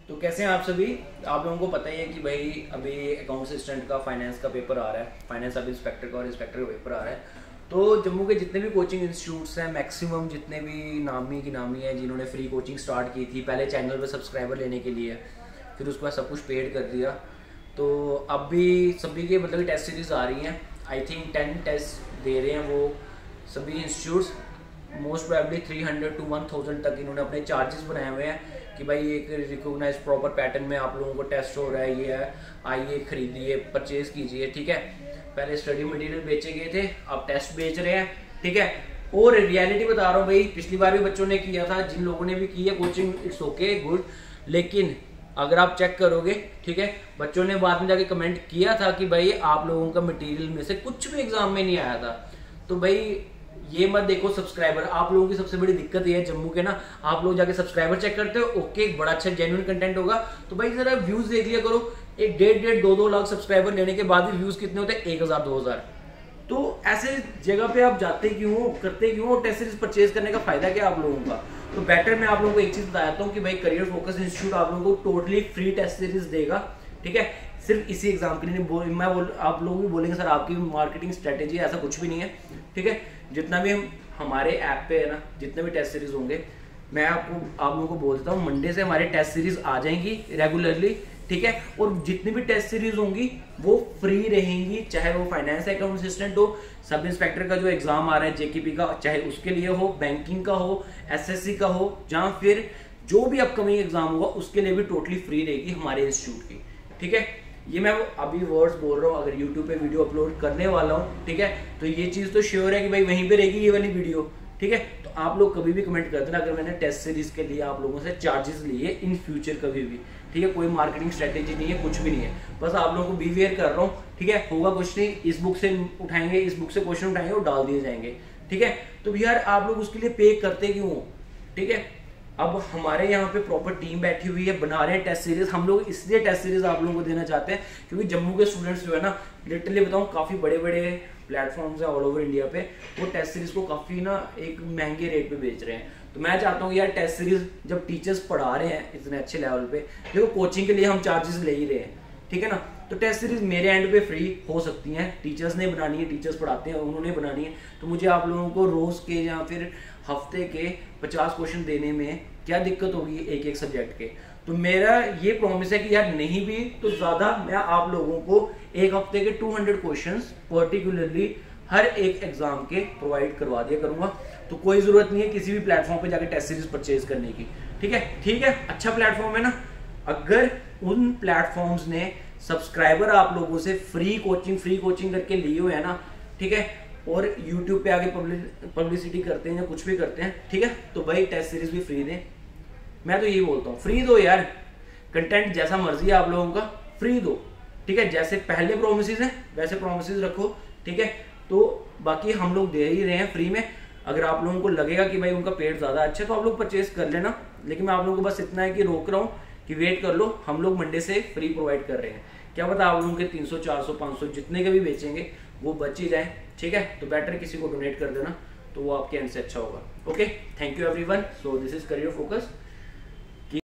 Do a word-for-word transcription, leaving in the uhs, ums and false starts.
तो कैसे हैं आप सभी। आप लोगों को पता ही है कि भाई अभी अकाउंट असिस्टेंट का फाइनेंस का पेपर आ रहा है, फाइनेंस सब इंस्पेक्टर का और इंस्पेक्टर का पेपर आ रहा है। तो जम्मू के जितने भी कोचिंग इंस्टीट्यूट्स हैं, मैक्सिमम जितने भी नामी की नामी है जिन्होंने फ्री कोचिंग स्टार्ट की थी पहले चैनल पर सब्सक्राइबर लेने के लिए, फिर उसके बाद सब कुछ पेड कर दिया। तो अब भी सभी के मतलब टेस्ट सीरीज आ रही हैं। आई थिंक टेन टेस्ट दे रहे हैं वो सभी institutes. Most probably three hundred to one thousand तक इन्होंने अपने चार्जेस बनाए हुए हैं कि भाई एक रिकॉग्नाइज प्रॉपर पैटर्न में आप लोगों को टेस्ट हो रहा है, ये है, आइए खरीदिए, परचेज कीजिए। ठीक है, पहले स्टडी मटेरियल बेचे गए थे, अब टेस्ट बेच रहे हैं। ठीक है, और रियलिटी बता रहा हूँ भाई, पिछली बार भी बच्चों ने किया था, जिन लोगों ने भी की है कोचिंग इट्स ओके गुड, लेकिन अगर आप चेक करोगे, ठीक है, बच्चों ने बाद में जाके कमेंट किया था कि भाई आप लोगों का मटेरियल में से कुछ भी एग्जाम में नहीं आया था। तो भाई ये मत देखो सब्सक्राइबर, आप लोगों की सबसे बड़ी दिक्कत ये है जम्मू के ना, आप लोग जाके सब्सक्राइबर चेक करते हो, ओके बड़ा अच्छा जेन्युइन कंटेंट होगा, तो भाई जरा व्यूज देख लिया करो। एक डेढ़ डेढ़ दो दो लाख सब्सक्राइबर लेने के बाद भी व्यूज कितने होते हैं? एक हजार दो हजार। तो ऐसे जगह पे आप जाते क्यों, करते क्यों? टेस्ट सीरीज परचेज करने का फायदा क्या आप लोगों का? तो बेटर मैं आप लोगों को एक चीज बताता हूँ कि भाई करियर फोकस इंस्टीट्यूट आप लोगों को टोटली फ्री टेस्ट सीरीज देगा। ठीक है, सिर्फ इसी एग्जाम के लिए नहीं बोल, मैं बोल आप लोग भी बोलेंगे सर आपकी मार्केटिंग स्ट्रेटेजी, ऐसा कुछ भी नहीं है। ठीक है, जितना भी हम हमारे ऐप पे है ना, जितने भी टेस्ट सीरीज होंगे, मैं आपको आप लोगों को बोल देता हूँ मंडे से हमारे टेस्ट सीरीज आ जाएंगी रेगुलरली। ठीक है, और जितनी भी टेस्ट सीरीज होंगी वो फ्री रहेंगी, चाहे वो फाइनेंस अकाउंट असिस्टेंट हो, सब इंस्पेक्टर का जो एग्जाम आ रहा है जेकेपी का, चाहे उसके लिए हो, बैंकिंग का हो, एसएससी का हो, या फिर जो भी अपकमिंग एग्जाम होगा उसके लिए भी टोटली फ्री रहेगी हमारे इंस्टीट्यूट की। ठीक है, ये मैं अभी वर्ड्स बोल रहा हूँ, अगर यूट्यूब पे वीडियो अपलोड करने वाला हूँ, ठीक है, तो ये चीज़ तो श्योर है कि भाई वहीं पे रहेगी ये वाली वीडियो। ठीक है, तो आप लोग कभी भी कमेंट कर देना अगर मैंने टेस्ट सीरीज के लिए आप लोगों से चार्जेस लिए इन फ्यूचर कभी भी। ठीक है, कोई मार्केटिंग स्ट्रेटेजी नहीं है, कुछ भी नहीं है, बस आप लोगों को बिहेवियर कर रहा हूँ। ठीक है, होगा कुछ नहीं, इस बुक से उठाएंगे, इस बुक से क्वेश्चन उठाएंगे और डाल दिए जाएंगे। ठीक है, तो यार आप लोग उसके लिए पे करते क्यों? ठीक है, अब हमारे यहाँ पे प्रॉपर टीम बैठी हुई है, बना रहे हैं टेस्ट सीरीज। हम लोग इसलिए टेस्ट सीरीज आप लोगों को देना चाहते हैं क्योंकि जम्मू के स्टूडेंट्स जो है ना, लिटरली बताऊँ, काफी बड़े बड़े प्लेटफॉर्म्स हैं ऑल ओवर इंडिया पे, वो टेस्ट सीरीज को काफी ना एक महंगे रेट पे बेच रहे हैं। तो मैं चाहता हूँ यार टेस्ट सीरीज जब टीचर्स पढ़ा रहे हैं इतने अच्छे लेवल पे, देखो कोचिंग के लिए हम चार्जेस ले ही रहे हैं, ठीक है ना, तो टेस्ट सीरीज मेरे एंड पे फ्री हो सकती हैं। टीचर्स ने बनानी है, टीचर्स पढ़ाते हैं, उन्होंने बनानी है, तो मुझे आप लोगों को रोज के या फिर हफ्ते के पचास क्वेश्चन देने में क्या दिक्कत होगी एक एक सब्जेक्ट के। तो मेरा ये प्रॉमिस है कि यार नहीं भी तो ज्यादा मैं आप लोगों को एक हफ्ते के दो सौ क्वेश्चंस पर्टिकुलरली हर एक एग्जाम के प्रोवाइड करवा दिया करूंगा। तो कोई जरूरत नहीं है किसी भी प्लेटफॉर्म पे जाकर टेस्ट सीरीज परचेज करने की। ठीक है, ठीक है, अच्छा प्लेटफॉर्म है ना। अगर उन प्लेटफॉर्म्स ने सब्सक्राइबर आप लोगों से फ्री कोचिंग फ्री कोचिंग करके लिए हुए है ना, ठीक है, और YouTube पे आगे पब्लिसिटी करते हैं या कुछ भी करते हैं, ठीक है, तो भाई टेस्ट सीरीज भी फ्री दें। मैं तो यही बोलता हूँ, फ्री दो यार, कंटेंट जैसा मर्जी है आप लोगों का, फ्री दो। ठीक है, जैसे पहले प्रोमिसेस हैं वैसे प्रोमिसेस रखो। ठीक है, तो बाकी हम लोग दे ही रहे हैं फ्री में। अगर आप लोगों को लगेगा कि भाई उनका पेट ज्यादा अच्छा है तो आप लोग परचेज कर लेना, लेकिन मैं आप लोगों को बस इतना है कि रोक रहा हूँ कि वेट कर लो, हम लोग मंडे से फ्री प्रोवाइड कर रहे हैं। क्या पता आप लोगों के तीन सौ चार सौ पाँच सौ जितने के भी बेचेंगे वो बच ही जाए। ठीक है, तो बेटर किसी को डोनेट कर देना, तो वो आपके एंड से अच्छा होगा। Okay, thank you everyone. So this is career focus.